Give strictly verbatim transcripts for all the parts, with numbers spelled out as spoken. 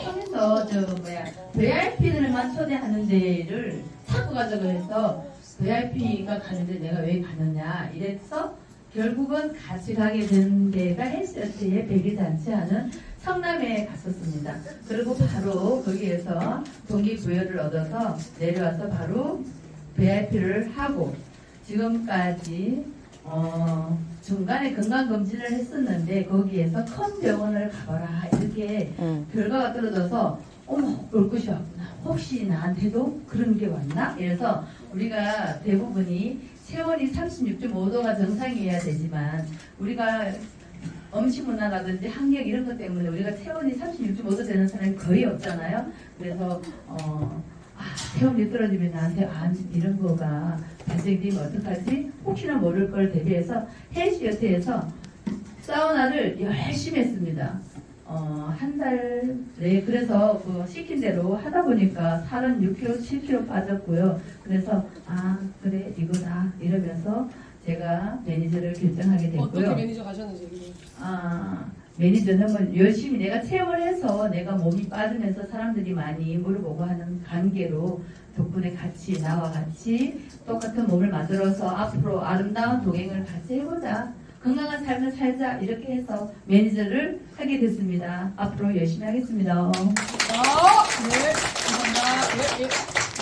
통해서 저 뭐야 브이아이피들만 초대하는 데를 자꾸 가자고 해서 브이아이피가 가는데 내가 왜 가느냐 이래서 결국은 같이 가게 된 데가 헬스여트의 백일잔치 하는 성남에 갔었습니다. 그리고 바로 거기에서 동기부여를 얻어서 내려와서 바로 브이아이피를 하고 지금까지 어, 중간에 건강검진을 했었는데 거기에서 큰 병원을 가봐라 이렇게 음. 결과가 떨어져서 어머 올 것이 왔구나. 혹시 나한테도 그런 게 왔나? 이래서 우리가 대부분이 체온이 삼십육 점 오 도가 정상이어야 되지만 우리가 음식 문화라든지 환경 이런 것 때문에 우리가 체온이 삼십육 점 오 도 되는 사람이 거의 없잖아요. 그래서 어, 아, 체온이 떨어지면 나한테 아, 이런 거가 발생되면 어떡하지? 혹시나 모를 걸 대비해서 헬스여트에서 사우나를 열심히 했습니다. 어, 한 달, 네, 그래서 그 시킨 대로 하다 보니까 살은 육 킬로그램, 칠 킬로그램 빠졌고요. 그래서, 아, 그래, 이거다. 이러면서 제가 매니저를 결정하게 됐고요. 어떻게 매니저 가셨는지. 아, 매니저는 뭐 열심히 내가 체험을 해서 내가 몸이 빠지면서 사람들이 많이 물어보고 하는 관계로 덕분에 같이, 나와 같이 똑같은 몸을 만들어서 앞으로 아름다운 동행을 같이 해보자. 건강한 삶을 살자 이렇게 해서 매니저를 하게 됐습니다. 앞으로 열심히 하겠습니다. 아, 네, 감사합니다. 네, 네.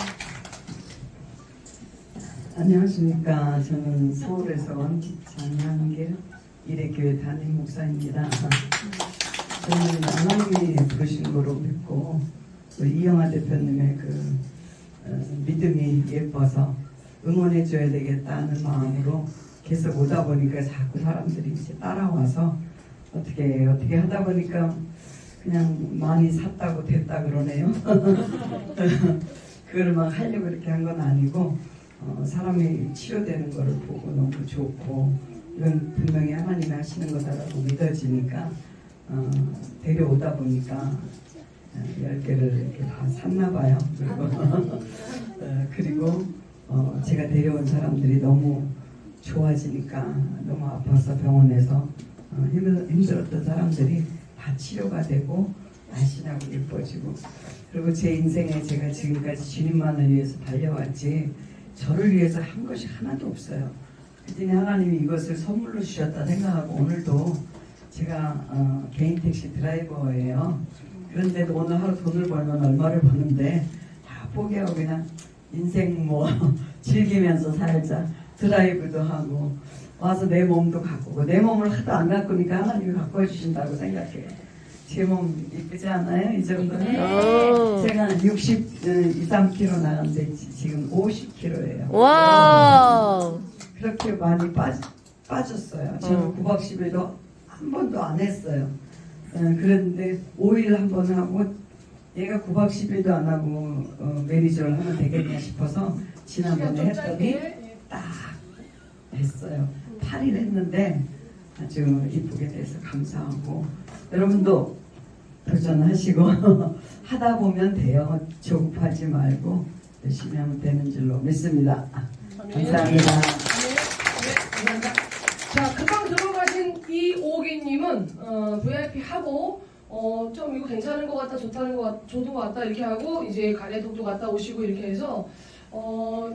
안녕하십니까. 저는 서울에서 온 장량길 일회교회 담임 목사입니다. 저는 하나님이 부르신 거로 믿고 이영하 대표님의 그 어, 믿음이 예뻐서 응원해줘야 되겠다는 마음으로 계속 오다 보니까 자꾸 사람들이 이제 따라와서 어떻게 어떻게 하다 보니까 그냥 많이 샀다고 됐다 그러네요. 그걸 막 하려고 이렇게 한 건 아니고 어, 사람이 치료되는 거를 보고 너무 좋고 이건 분명히 하나님이 하시는 거다라고 믿어지니까 어, 데려오다 보니까 열 개를 이렇게 다 샀나 봐요. 그리고 어, 그리고 어, 제가 데려온 사람들이 너무 좋아지니까 너무 아파서 병원에서 어, 힘들, 힘들었던 사람들이 다 치료가 되고 날씬하고 예뻐지고 그리고 제 인생에 제가 지금까지 주님만을 위해서 달려왔지 저를 위해서 한 것이 하나도 없어요. 그랬더니 하나님이 이것을 선물로 주셨다 생각하고 오늘도 제가 어, 개인 택시 드라이버예요. 그런데도 오늘 하루 돈을 벌면 얼마를 버는데 다 포기하고 그냥 인생 뭐 즐기면서 살자. 드라이브도 하고 와서 내 몸도 가꾸고 내 몸을 하도 안 가꾸니까 하나님이 가꾸어 주신다고 생각해요. 제 몸 이쁘지 않아요? 이 정도는? 네. 제가 육십삼 킬로그램 나갔는데 지금 오십 킬로그램예요. 와. 그렇게 많이 빠, 빠졌어요. 저는 음. 구 박 십 일도 한 번도 안 했어요. 음, 그런데 오 일 한 번 하고 얘가 구 박 십 일도 안 하고 어, 매니저를 하면 되겠냐 싶어서 지난번에 했더니 딱 했어요. 팔 일 했는데 아주 이쁘게 돼서 감사하고 여러분도 도전하시고 하다 보면 돼요. 조급하지 말고 열심히 하면 되는 줄로 믿습니다. 감사합니다. 네, 네, 감사합니다. 자, 금방 들어가신 이오기님은 어, 브이아이피 하고 어, 좀 이거 괜찮은 것 같다, 좋다는 것 같, 좋은 것 같다 이렇게 하고 이제 가래독도 갔다 오시고 이렇게 해서 어,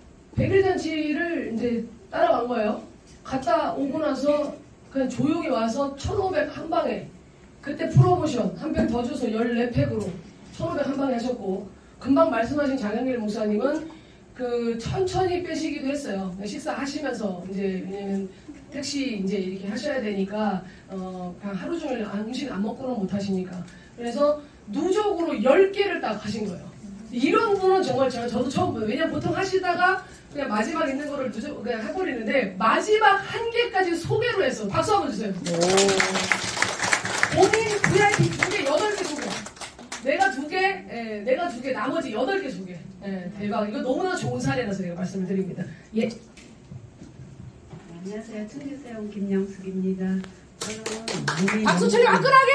백일잔치를 이제 따라간 거예요. 갔다 오고 나서 그냥 조용히 와서 천오백 한 방에 그때 프로모션 한 팩 더 줘서 열네 팩으로 천오백 한 방에 하셨고 금방 말씀하신 장영길 목사님은 그 천천히 빼시기도 했어요. 식사하시면서 이제 왜냐면 택시 이제 이렇게 하셔야 되니까 어 그냥 하루 종일 음식 안 먹고는 못 하시니까 그래서 누적으로 열 개를 딱 하신 거예요. 이런 분은 정말 제가 저도 처음 봐요. 왜냐면 보통 하시다가 그냥 마지막 있는 거를 누적 그냥 해버리는데 마지막 한 개까지 소개로 해서 박수 한번 주세요. 본인 브이아이피 두 개, 여덟 개 소개. 내가 두 개, 예, 내가 두 개, 나머지 여덟 개 소개. 예, 대박. 이거 너무나 좋은 사례라서 제가 말씀을 드립니다. 예. 안녕하세요. 충주에 온 김영숙입니다. 저는 박수 치려 화끈하게!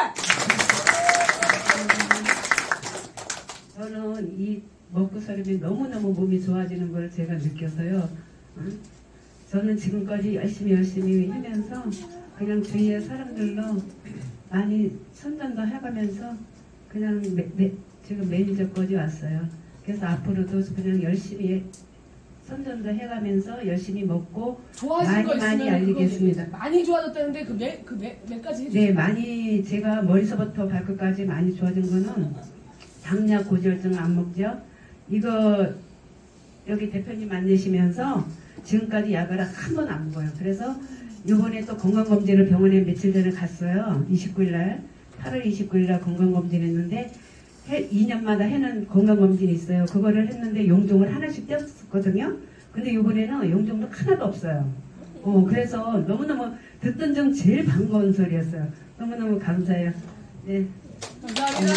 저는 이 먹고 살림이 너무너무 몸이 좋아지는 걸 제가 느껴서요. 저는 지금까지 열심히 열심히 하면서 그냥 주위의 사람들로 많이 선전도 해가면서 그냥 매, 매, 지금 매니저까지 왔어요. 그래서 앞으로도 그냥 열심히 선전도 해가면서 열심히 먹고 좋아진 많이 거 많이 있으면 알리겠습니다. 그거 많이 좋아졌다는데 그몇그몇 가지 해주세요. 네, 많이 제가 머리서부터 발끝까지 많이 좋아진 거는 당뇨 고지혈증 안 먹죠. 이거 여기 대표님 만나시면서 지금까지 약을 한 번 안 먹어요. 그래서 이번에 또 건강검진을 병원에 며칠 전에 갔어요. 이십구 일 날 팔월 이십구 일 날 건강검진 했는데 이 년마다 해는 건강검진이 있어요. 그거를 했는데 용종을 하나씩 떼었거든요. 근데 이번에는 용종도 하나도 없어요. 어, 그래서 너무너무 듣던 중 제일 반가운 소리였어요. 너무너무 감사해요. 네. 감사합니다.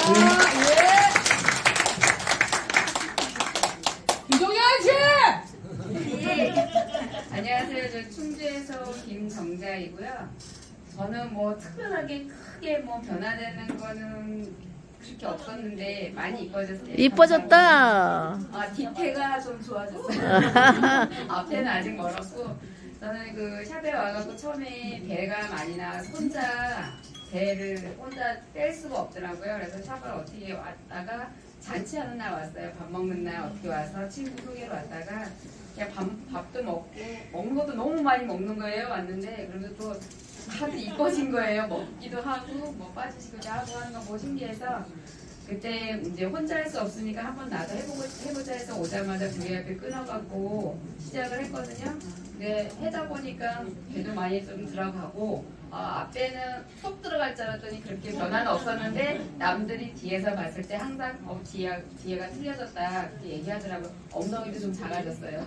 예. 김정현 씨! 예. 안녕하세요. 저 충주에서 김정자이고요. 저는 뭐 특별하게 크게 뭐 변화되는 거는 그렇게 없었는데 많이 이뻐졌어요. 이뻐졌다. 아, 뒤태가 좀 좋아졌어요. 앞에는 아직 멀었고 저는 그 샵에 와갖고 처음에 배가 많이 나와서 혼자 배를 혼자 뗄 수가 없더라고요. 그래서 샵을 어떻게 왔다가 잔치하는 날 왔어요. 밥 먹는 날 어떻게 와서 친구 소개로 왔다가 그냥 밥, 밥도 먹고 먹는 것도 너무 많이 먹는 거예요. 왔는데 그러면 또 다들 이뻐진 거예요. 먹기도 하고 뭐 빠지시기도 하고 하는 거 뭐 신기해서 그때 이제 혼자 할 수 없으니까 한번 나도 해보고, 해보자 해서 오자마자 브이아이피 끊어갖고 시작을 했거든요. 근데 하다 보니까 배도 많이 좀 들어가고 아, 앞에는 쏙 들어갈 줄 알았더니 그렇게 변화는 없었는데 남들이 뒤에서 봤을 때 항상 어, 뒤에, 뒤에가 틀려졌다 그렇게 얘기하더라고요. 엉덩이도 좀 작아졌어요.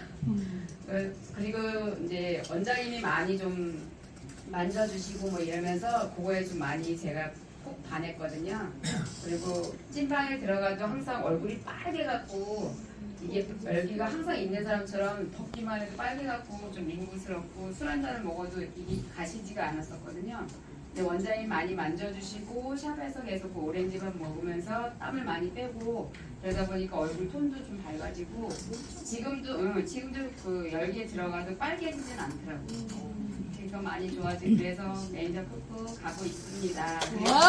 그리고 이제 원장님이 많이 좀 만져주시고 뭐 이러면서 그거에 좀 많이 제가 꼭 반했거든요. 그리고 찐방에 들어가도 항상 얼굴이 빨개갖고 이게 열기가 항상 있는 사람처럼 덥기만 해도 빨개갖고 좀 민구스럽고 술 한잔을 먹어도 이게 가시지가 않았었거든요. 근데 원장님 많이 만져주시고 샵에서 계속 그 오렌지만 먹으면서 땀을 많이 빼고 그러다 보니까 얼굴 톤도 좀 밝아지고 지금도 응, 지금도 그 열기에 들어가도 빨개지진 않더라고요. 그러니까 많이 좋아지고 그래서 매니저 꾹꾹 가고 있습니다.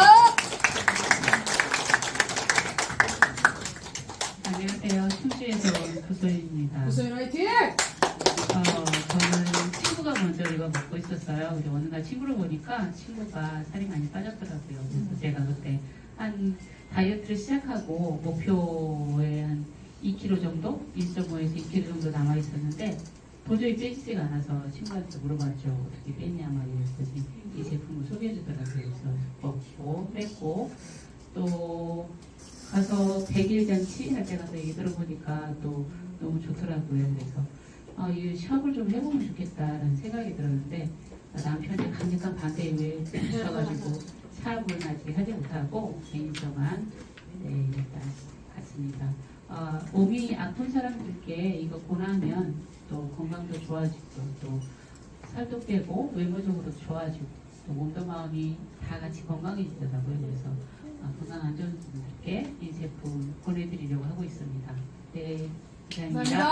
안녕하세요. 충주에서 온 구소연입니다. 구소연 화이팅! 어, 저는 친구가 먼저 이거 먹고 있었어요. 근데 어느 날 친구를 보니까 친구가 살이 많이 빠졌더라고요. 그래서 제가 그때 한 다이어트를 시작하고 목표에 한 이 킬로그램 정도? 일 점 오에서 이 킬로그램 정도 남아 있었는데 도저히 빼지지가 않아서 친구한테 물어봤죠. 어떻게 뺐냐 막 이랬더니 이 제품을 소개해 주더라고요. 그래서 먹고 뺐고 또 가서 백 일 잔치 할 때 가서 얘기 들어보니까 또 너무 좋더라고요. 그래서 아, 이 샵을 좀 해보면 좋겠다라는 생각이 들었는데 남편이 강력한 반대에 붙여가지고 사업은 아직 하지 못하고 매니저만 네, 일단 갔습니다. 아, 몸이 아픈 사람들께 이거 권하면 또 건강도 좋아지고 또 살도 빼고 외모적으로도 좋아지고 또 몸도 마음이 다 같이 건강해지더라고요. 그래서 아, 건강 안 좋은 분들께 이 제품 보내드리려고 하고 있습니다. 네, 감사합니다.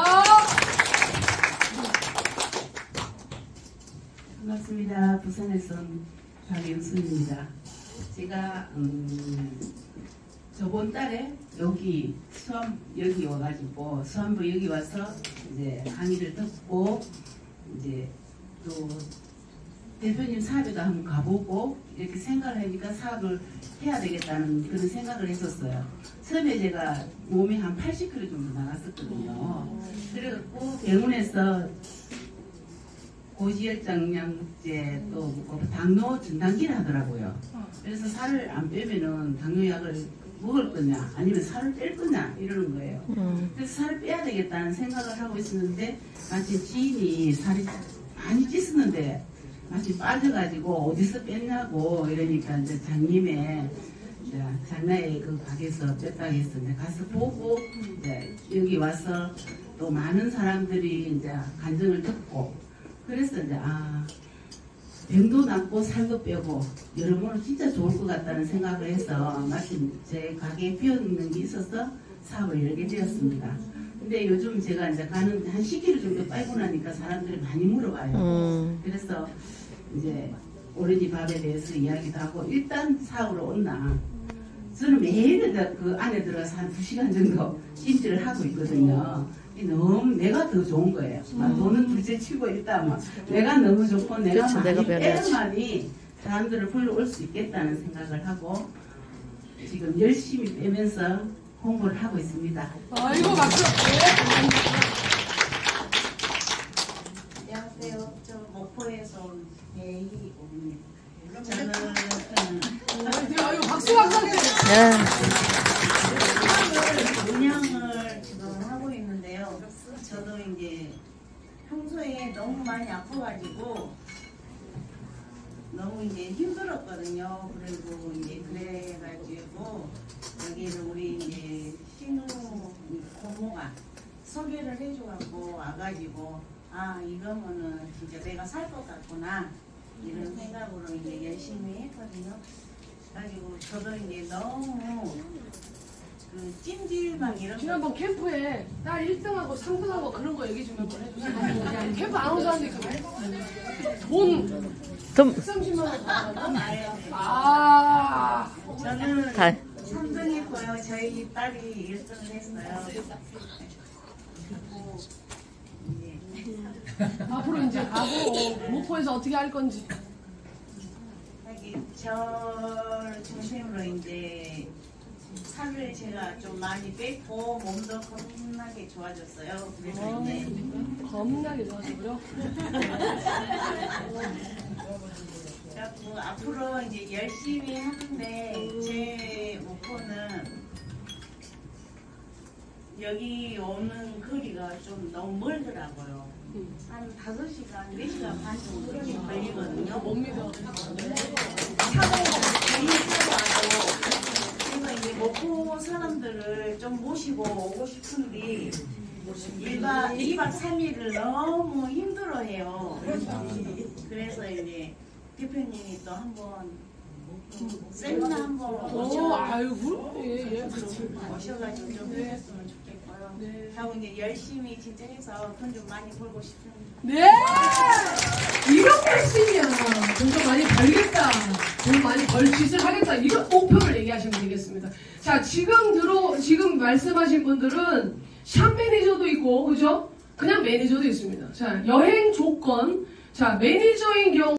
반갑습니다. 부산에서 온 박영순입니다. 제가 음, 저번 달에 여기 수암 여기 와가지고 수암부 여기 와서 이제 강의를 듣고 이제 또 대표님 사업에도 한번 가보고 이렇게 생각을 하니까 사업을 해야 되겠다는 그런 생각을 했었어요. 처음에 제가 몸이 한 팔십 킬로그램 정도 나갔었거든요. 그래갖고 병원에서 고지혈증약제 또 당뇨 진단기를 하더라고요. 그래서 살을 안 빼면은 당뇨약을 먹을 거냐 아니면 살을 뺄 거냐 이러는 거예요. 그래서 살을 빼야 되겠다는 생각을 하고 있었는데 마침 지인이 살이 많이 찌었는데 마침 빠져가지고 어디서 뺐냐고 이러니까 이제 장님의 이제 장나의 그 가게에서 뺐다고 해서 이제 가서 보고 이제 여기 와서 또 많은 사람들이 이제 간증을 듣고 그래서 이제 아 병도 낫고 살도 빼고 여러모로 진짜 좋을 것 같다는 생각을 해서 마침 제 가게에 비어있는 게 있어서 사업을 열게 되었습니다. 근데 요즘 제가 이제 가는 한 십 킬로그램 정도 빼고 나니까 사람들이 많이 물어봐요. 음. 그래서 이제 오렌지 밥에 대해서 이야기도 하고 일단 사업으로 온나 저는 매일 그 안에 들어가서 한 두 시간 정도 찜질을 하고 있거든요. 너무 내가 더 좋은 거예요. 막 돈은 둘째 치고 일단 막 내가 너무 좋고 내가 그쵸, 많이 내가 변해야지. 빼야만이 사람들을 불러올 수 있겠다는 생각을 하고 지금 열심히 빼면서 홍보를 하고 있습니다. 아이고 박수. 안녕하세요. 저 목포에서 온 배희옥입니다. 저는 아이고 박수 박수. 네. 운영을 지금 하고 있는데요. 저도 이제 평소에 너무 많이 아파가지고 너무 이제 힘들었거든요. 그리고 이제 그래가지고 여기를 우리 이제 신우 고모가 소개를 해줘갖고 와가지고 아 이거면은 진짜 내가 살 것 같구나 이런 생각으로 이제 열심히 했거든요. 그래가지고 저도 이제 너무 그 찜질방 이런 지난번 캠프에 딸 일 등하고 삼 등하고 그런 거 얘기 좀 한번 해주세요. 캠프 안 온 사람들이 돈 좀 백삼십만 원 받아가지고. 아예요. 아. 저는 다. 삼 등 했고요. 저희 딸이 일 등을 했어요. 그리고 이제 앞으로 이제 가고 목포에서 어떻게 할 건지. 여기 절 중심으로 이제 살을 제가 좀 많이 뺐고 몸도 겁나게 좋아졌어요. 그래서 이제 겁나게 좋아지고요. 그래갖고 앞으로 이제 열심히 하는데 제 목표는 여기 오는 거리가 좀 너무 멀더라고요. 한 다섯 시간, 네 시간 반 정도 이렇게 걸리거든요. 못 믿어. 차도 괜히 타고 와도 그래서 이제 목포 사람들을 좀 모시고 오고 싶은데 일 박 이 박 삼 일을 너무 힘들어해요. 그래서 이제 대표님이 또 한번 세미나 한번 오, 오셔, 아이고, 예, 예. 오셔가지고 좀 해줬으면 좋겠고요. 네. 하고 이제 열심히 진짜 해서 돈 좀 많이 벌고 싶습니다. 네! 이렇게 했으면 돈 좀 많이 벌겠다. 돈 많이 벌 짓을 하겠다. 이런 목표를 얘기하시면 되겠습니다. 자, 지금 들어, 지금 말씀하신 분들은 샵 매니저도 있고, 그죠? 그냥 매니저도 있습니다. 자, 여행 조건. 자, 매니저인 경우